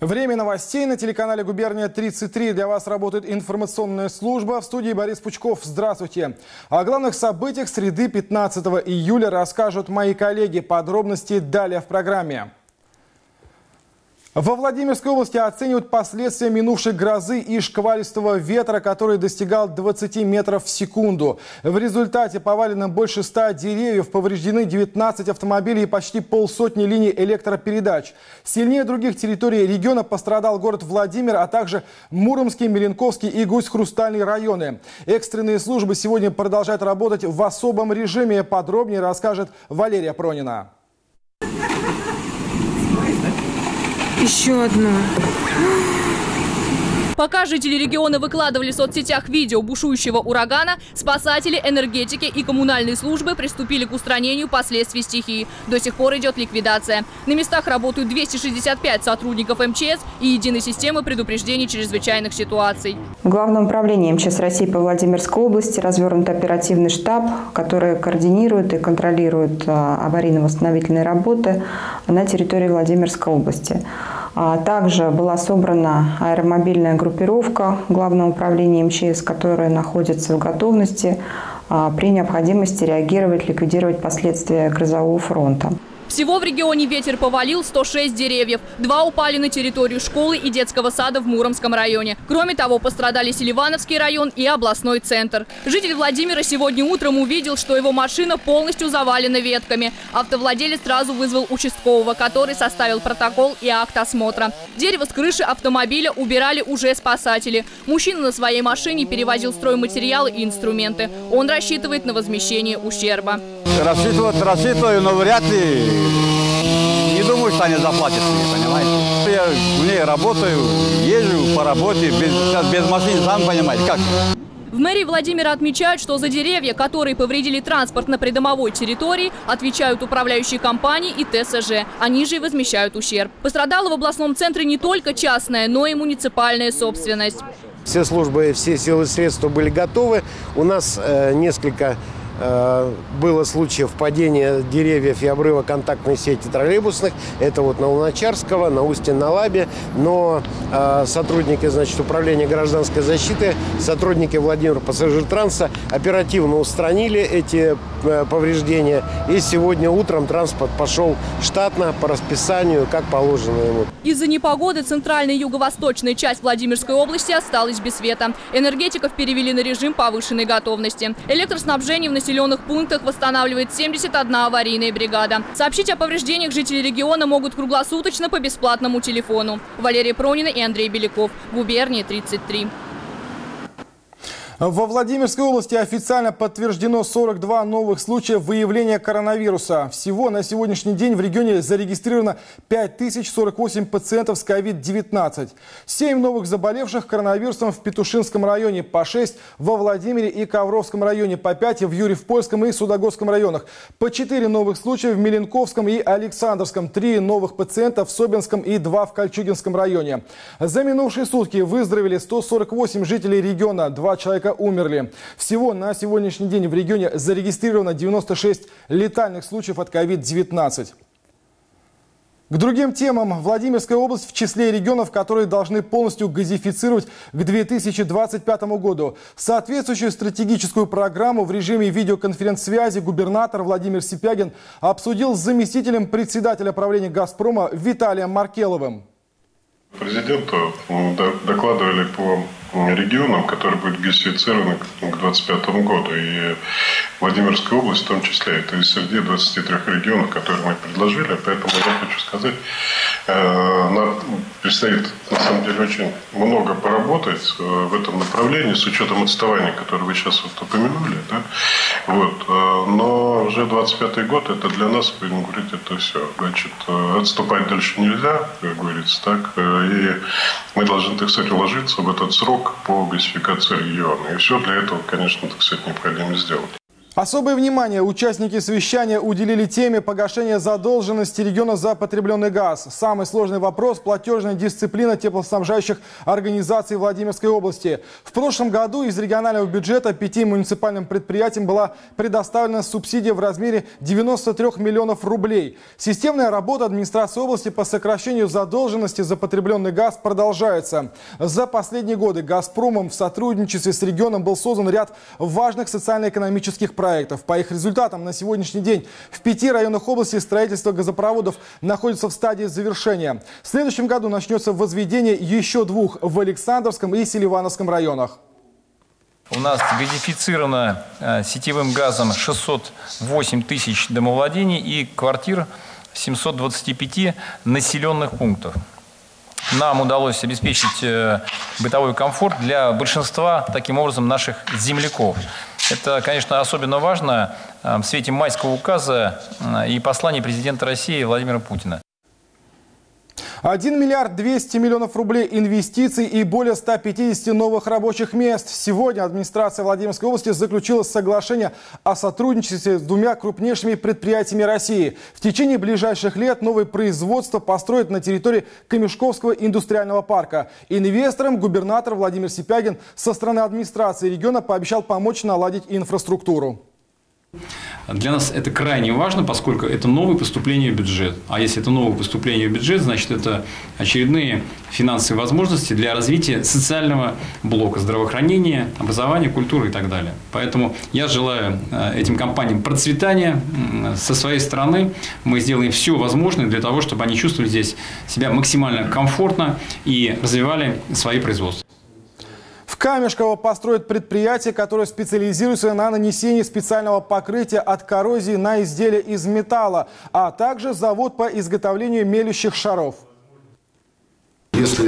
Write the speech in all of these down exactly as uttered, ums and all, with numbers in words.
Время новостей на телеканале «Губерния тридцать три». Для вас работает информационная служба. В студии Борис Пучков. Здравствуйте. О главных событиях среды пятнадцатого июля расскажут мои коллеги. Подробности далее в программе. Во Владимирской области оценивают последствия минувшей грозы и шквалистого ветра, который достигал двадцати метров в секунду. В результате повалено больше ста деревьев, повреждены девятнадцать автомобилей и почти полсотни линий электропередач. Сильнее других территорий региона пострадал город Владимир, а также Муромский, Меленковский и Гусь-Хрустальный районы. Экстренные службы сегодня продолжают работать в особом режиме. Подробнее расскажет Валерия Пронина. Еще одно. Пока жители региона выкладывали в соцсетях видео бушующего урагана, спасатели, энергетики и коммунальные службы приступили к устранению последствий стихии. До сих пор идет ликвидация. На местах работают двести шестьдесят пять сотрудников эм че эс и единой системы предупреждений чрезвычайных ситуаций. В Главном управлении эм че эс России по Владимирской области развернут оперативный штаб, который координирует и контролирует аварийно-восстановительные работы на территории Владимирской области. Также была собрана аэромобильная группировка Главного управления эм че эс, которая находится в готовности при необходимости реагировать, ликвидировать последствия грозового фронта. Всего в регионе ветер повалил сто шесть деревьев. Два упали на территорию школы и детского сада в Муромском районе. Кроме того, пострадали Селивановский район и областной центр. Житель Владимира сегодня утром увидел, что его машина полностью завалена ветками. Автовладелец сразу вызвал участкового, который составил протокол и акт осмотра. Дерево с крыши автомобиля убирали уже спасатели. Мужчина на своей машине перевозил стройматериалы и инструменты. Он рассчитывает на возмещение ущерба. Рассчитывать рассчитываю, но вряд ли. Не думаю, что они заплатят мне, понимаете? Я в ней работаю, езжу по работе, без, сейчас без машины, сам понимаете, как? В мэрии Владимира отмечают, что за деревья, которые повредили транспорт на придомовой территории, отвечают управляющие компании и тэ эс жэ. Они же и возмещают ущерб. Пострадала в областном центре не только частная, но и муниципальная собственность. Все службы, все силы и средства были готовы. У нас э, несколько... было случаев падения деревьев и обрыва контактной сети троллейбусных. Это вот на Луначарского, на Устье-на-Лабе. Но э, сотрудники, значит, управления гражданской защиты, сотрудники Владимира Пассажиртранса оперативно устранили эти э, повреждения. И сегодня утром транспорт пошел штатно по расписанию, как положено ему. Из-за непогоды центральная и юго-восточная часть Владимирской области осталась без света. Энергетиков перевели на режим повышенной готовности. Электроснабжение в населенных пунктах восстанавливает семьдесят одна аварийная бригада. Сообщить о повреждениях жители региона могут круглосуточно по бесплатному телефону. Валерия Пронина и Андрей Беляков. Губерния тридцать три. Во Владимирской области официально подтверждено сорок два новых случая выявления коронавируса. Всего на сегодняшний день в регионе зарегистрировано пять тысяч сорок восемь пациентов с ковид девятнадцать. семь новых заболевших коронавирусом в Петушинском районе, по шесть во Владимире и Ковровском районе, по пять в Юрьев-Польском и Судогодском районах, по четыре новых случая в Меленковском и Александровском, три новых пациента в Собинском и два в Кольчугинском районе. За минувшие сутки выздоровели сто сорок восемь жителей региона, два человека умерли. Всего на сегодняшний день в регионе зарегистрировано девяносто шесть летальных случаев от ковид девятнадцать. К другим темам. Владимирская область в числе регионов, которые должны полностью газифицировать к две тысячи двадцать пятому году. Соответствующую стратегическую программу в режиме видеоконференц-связи губернатор Владимир Сипягин обсудил с заместителем председателя правления «Газпрома» Виталием Маркеловым. Президенту докладывали по регионам, которые будут газифицированы к две тысячи двадцать пятому году. И Владимирская область в том числе. Это из среди двадцати трёх регионов, которые мы предложили. Поэтому я хочу сказать, нам предстоит на самом деле очень много поработать в этом направлении, с учетом отставания, которое вы сейчас вот упомянули. Да? Вот. Но уже двадцать пятый год, это для нас, будем говорить, это все. Значит, отступать дальше нельзя, как говорится, так. И мы должны, так сказать, уложиться в этот срок по газификации региона. И все для этого, конечно, так сказать, необходимо сделать. Особое внимание участники совещания уделили теме погашения задолженности региона за потребленный газ. Самый сложный вопрос – платежная дисциплина теплоснабжающих организаций Владимирской области. В прошлом году из регионального бюджета пяти муниципальным предприятиям была предоставлена субсидия в размере девяноста трёх миллионов рублей. Системная работа администрации области по сокращению задолженности за потребленный газ продолжается. За последние годы «Газпромом» в сотрудничестве с регионом был создан ряд важных социально-экономических проектов. проектов. По их результатам на сегодняшний день в пяти районах области строительство газопроводов находится в стадии завершения. В следующем году начнется возведение еще двух в Александровском и Селивановском районах. У нас газифицировано сетевым газом шестьсот восемь тысяч домовладений и квартир в семьсот двадцати пяти населенных пунктах. Нам удалось обеспечить бытовой комфорт для большинства, таким образом, наших земляков. Это, конечно, особенно важно в свете майского указа и послания президента России Владимира Путина. один миллиард двести миллионов рублей инвестиций и более ста пятидесяти новых рабочих мест. Сегодня администрация Владимирской области заключила соглашение о сотрудничестве с двумя крупнейшими предприятиями России. В течение ближайших лет новое производство построят на территории Камешковского индустриального парка. Инвесторам губернатор Владимир Сипягин со стороны администрации региона пообещал помочь наладить инфраструктуру. Для нас это крайне важно, поскольку это новые поступления в бюджет. А если это новые поступления в бюджет, значит это очередные финансовые возможности для развития социального блока, здравоохранения, образования, культуры и так далее. Поэтому я желаю этим компаниям процветания. Со своей стороны мы сделаем все возможное для того, чтобы они чувствовали здесь себя максимально комфортно и развивали свои производства. В Камешково построят предприятие, которое специализируется на нанесении специального покрытия от коррозии на изделия из металла, а также завод по изготовлению мелющих шаров. Если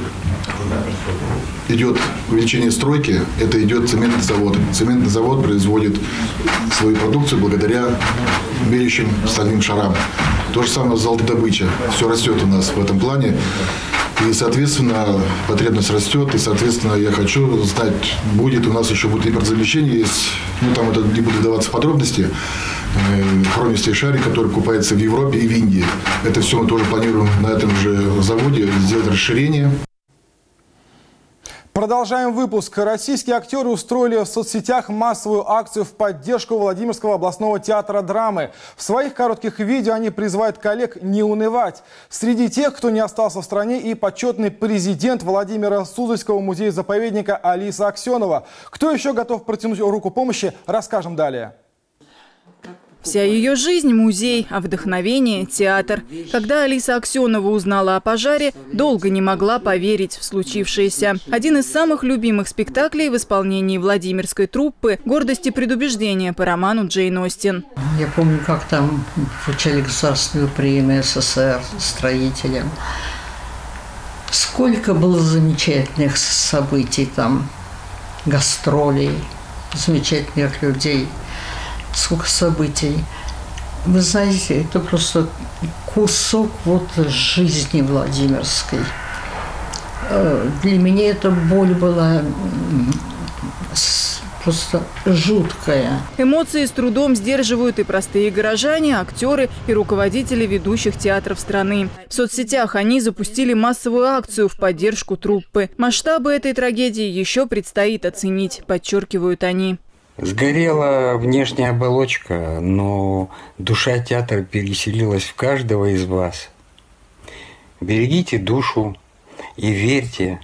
идет увеличение стройки, это идет цементный завод. Цементный завод производит свою продукцию благодаря мелющим стальным шарам. То же самое с золотодобычей. Все растет у нас в этом плане. И, соответственно, потребность растет. И, соответственно, я хочу знать, будет у нас еще будет импортозамещение. Есть, ну, там это не буду вдаваться в подробности. Хромистый шарик, который купается в Европе и в Индии. Это все мы тоже планируем на этом же заводе сделать расширение. Продолжаем выпуск. Российские актеры устроили в соцсетях массовую акцию в поддержку Владимирского областного театра драмы. В своих коротких видео они призывают коллег не унывать. Среди тех, кто не остался в стране, и почетный президент Владимира Суздальского музея-заповедника Алиса Аксенова. Кто еще готов протянуть руку помощи, расскажем далее. Вся ее жизнь – музей, а вдохновение – театр. Когда Алиса Аксенова узнала о пожаре, долго не могла поверить в случившееся. Один из самых любимых спектаклей в исполнении Владимирской труппы «Гордость и предубеждение» по роману Джейн Остин. Я помню, как там вручали государственную премию СССР строителям. Сколько было замечательных событий там, гастролей, замечательных людей. Сколько событий. Вы знаете, это просто кусок вот жизни Владимирской. Для меня эта боль была просто жуткая. Эмоции с трудом сдерживают и простые горожане, актеры и руководители ведущих театров страны. В соцсетях они запустили массовую акцию в поддержку труппы. Масштабы этой трагедии еще предстоит оценить, подчеркивают они. Сгорела внешняя оболочка, но душа театра переселилась в каждого из вас. Берегите душу и верьте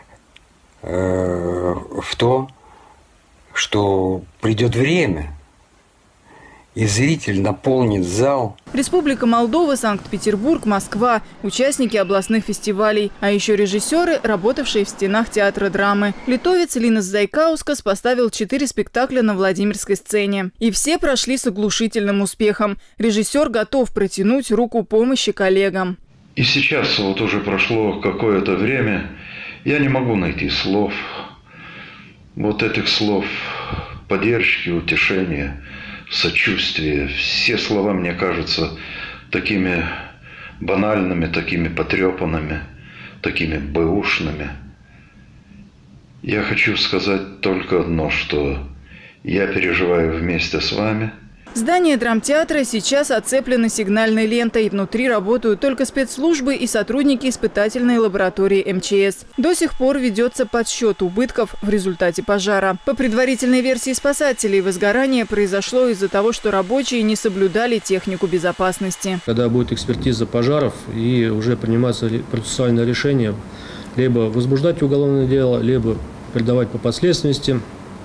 э, в то, что придет время, и зритель наполнит зал. Республика Молдова, Санкт-Петербург, Москва – участники областных фестивалей. А еще режиссеры, работавшие в стенах театра драмы. Литовец Линас Зайкаускас поставил четыре спектакля на Владимирской сцене. И все прошли с оглушительным успехом. Режиссер готов протянуть руку помощи коллегам. И сейчас вот уже прошло какое-то время, я не могу найти слов. Вот этих слов поддержки, утешения, сочувствие. Все слова, мне кажутся, такими банальными, такими потрепанными, такими бэушными. Я хочу сказать только одно, что Я переживаю вместе с вами. Здание драмтеатра сейчас оцеплено сигнальной лентой. Внутри работают только спецслужбы и сотрудники испытательной лаборатории эм че эс. До сих пор ведется подсчет убытков в результате пожара. По предварительной версии спасателей, возгорание произошло из-за того, что рабочие не соблюдали технику безопасности. Когда будет экспертиза пожаров и уже приниматься процессуальное решение, либо возбуждать уголовное дело, либо передавать по подследственности,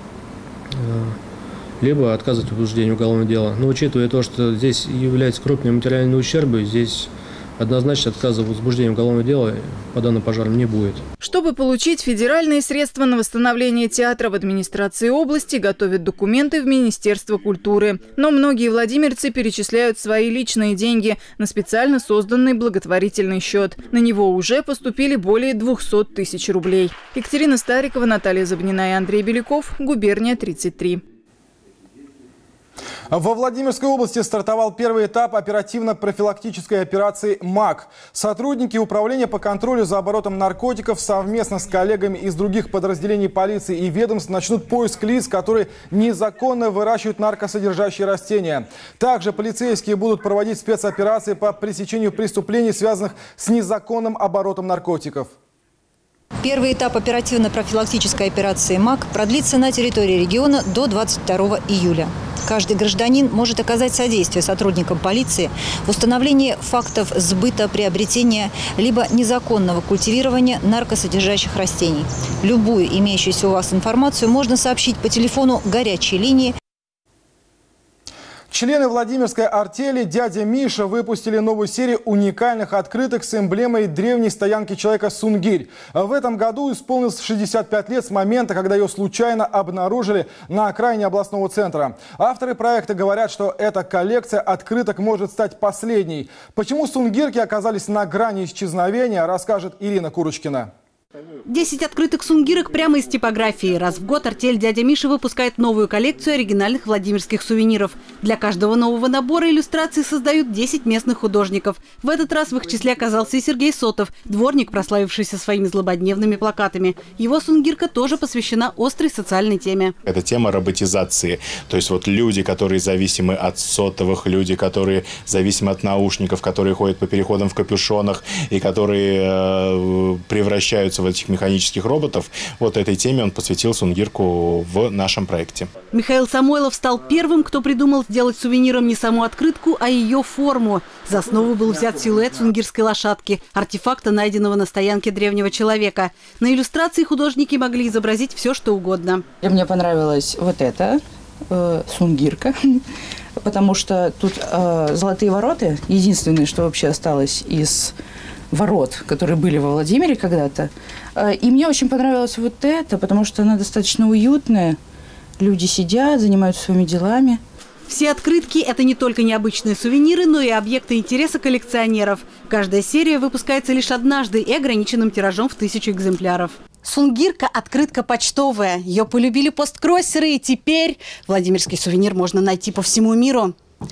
либо отказывать в возбуждении уголовного дела. Но учитывая то, что здесь является крупные материальные ущербы, здесь однозначно отказа в возбуждении уголовного дела по данным пожарам не будет. Чтобы получить федеральные средства на восстановление театра, в администрации области готовят документы в Министерство культуры. Но многие владимирцы перечисляют свои личные деньги на специально созданный благотворительный счет. На него уже поступили более двухсот тысяч рублей. Екатерина Старикова, Наталья Забнина и Андрей Беляков. Губерния тридцать три. Во Владимирской области стартовал первый этап оперативно-профилактической операции МАК. Сотрудники Управления по контролю за оборотом наркотиков совместно с коллегами из других подразделений полиции и ведомств начнут поиск лиц, которые незаконно выращивают наркосодержащие растения. Также полицейские будут проводить спецоперации по пресечению преступлений, связанных с незаконным оборотом наркотиков. Первый этап оперативно-профилактической операции МАК продлится на территории региона до двадцать второго июля. Каждый гражданин может оказать содействие сотрудникам полиции в установлении фактов сбыта, приобретения либо незаконного культивирования наркосодержащих растений. Любую имеющуюся у вас информацию можно сообщить по телефону горячей линии. Члены Владимирской артели «Дядя Миша» выпустили новую серию уникальных открыток с эмблемой древней стоянки человека Сунгирь. В этом году исполнилось шестьдесят пять лет с момента, когда ее случайно обнаружили на окраине областного центра. Авторы проекта говорят, что эта коллекция открыток может стать последней. Почему сунгирки оказались на грани исчезновения, расскажет Ирина Курочкина. Десять открыток сунгирок прямо из типографии. Раз в год артель «Дядя Миша» выпускает новую коллекцию оригинальных владимирских сувениров. Для каждого нового набора иллюстраций создают десять местных художников. В этот раз в их числе оказался и Сергей Сотов, дворник, прославившийся своими злободневными плакатами. Его сунгирка тоже посвящена острой социальной теме. Это тема роботизации. То есть вот люди, которые зависимы от сотовых, люди, которые зависимы от наушников, которые ходят по переходам в капюшонах и которые э, превращаются в этих механических роботов. Вот этой теме он посвятил сунгирку в нашем проекте. Михаил Самойлов стал первым, кто придумал сделать сувениром не саму открытку, а ее форму. За основу был взят силуэт сунгирской лошадки, артефакта, найденного на стоянке древнего человека. На иллюстрации художники могли изобразить все, что угодно. Мне понравилась вот эта э, сунгирка, потому что тут э, золотые ворота, единственное, что вообще осталось из ворот, которые были во Владимире когда-то. И мне очень понравилось вот это, потому что она достаточно уютная. Люди сидят, занимаются своими делами. Все открытки – это не только необычные сувениры, но и объекты интереса коллекционеров. Каждая серия выпускается лишь однажды и ограниченным тиражом в тысячу экземпляров. Сунгирка – открытка почтовая. Ее полюбили посткроссеры, и теперь владимирский сувенир можно найти по всему миру.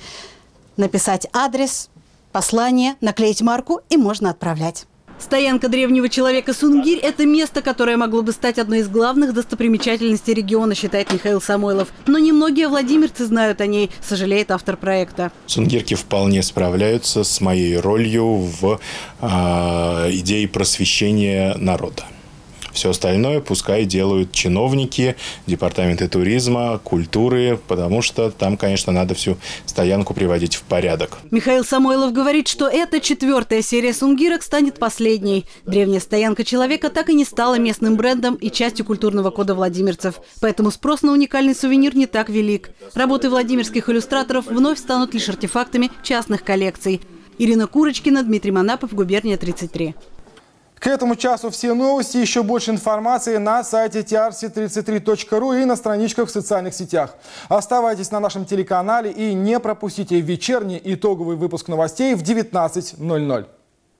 Написать адрес, послание, наклеить марку и можно отправлять. Стоянка древнего человека Сунгирь – это место, которое могло бы стать одной из главных достопримечательностей региона, считает Михаил Самойлов. Но немногие владимирцы знают о ней, сожалеет автор проекта. Сунгирки вполне справляются с моей ролью в э, идее просвещения народа. Все остальное пускай делают чиновники, департаменты туризма, культуры, потому что там, конечно, надо всю стоянку приводить в порядок. Михаил Самойлов говорит, что эта четвертая серия сунгирок станет последней. Древняя стоянка человека так и не стала местным брендом и частью культурного кода владимирцев. Поэтому спрос на уникальный сувенир не так велик. Работы владимирских иллюстраторов вновь станут лишь артефактами частных коллекций. Ирина Курочкина, Дмитрий Манапов, Губерния тридцать три. К этому часу все новости. Еще больше информации на сайте ти ар си тридцать три точка ру и на страничках в социальных сетях. Оставайтесь на нашем телеканале и не пропустите вечерний итоговый выпуск новостей в девятнадцать ноль ноль.